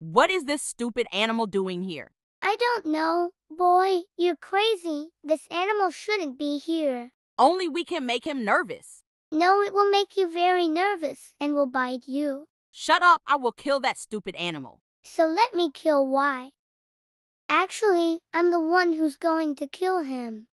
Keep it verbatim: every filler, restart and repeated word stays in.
What is this stupid animal doing here? I don't know. Boy, you're crazy. This animal shouldn't be here. Only we can make him nervous. No, it will make you very nervous and will bite you. Shut up, I will kill that stupid animal. So let me kill Y. Actually, I'm the one who's going to kill him.